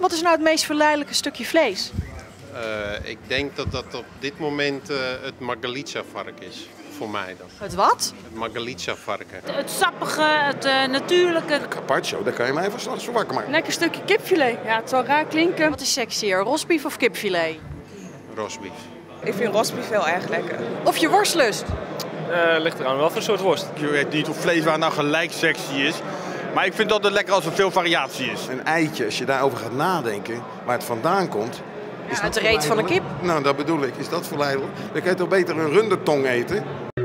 Wat is nou het meest verleidelijke stukje vlees? Ik denk dat dat op dit moment het Margalitsa-vark is. Voor mij dan. Het wat? Het Margalitsa-varken. Het sappige, het natuurlijke. Carpaccio, daar kan je mij van zo wakker maken. Lekker stukje kipfilet. Ja, het zal raar klinken. Wat is sexier, rosbief of kipfilet? Rosbief. Ik vind rosbief heel erg lekker. Of je worstlust? Ligt eraan wel voor een soort worst. Je weet niet of vleeswaren nou gelijk sexy is. Maar ik vind het altijd lekker als er veel variatie is. Een eitje, als je daarover gaat nadenken, waar het vandaan komt. Uit de reet van een kip. Nou, dat bedoel ik. Is dat verleidelijk? Dan kan je toch beter een rundertong eten?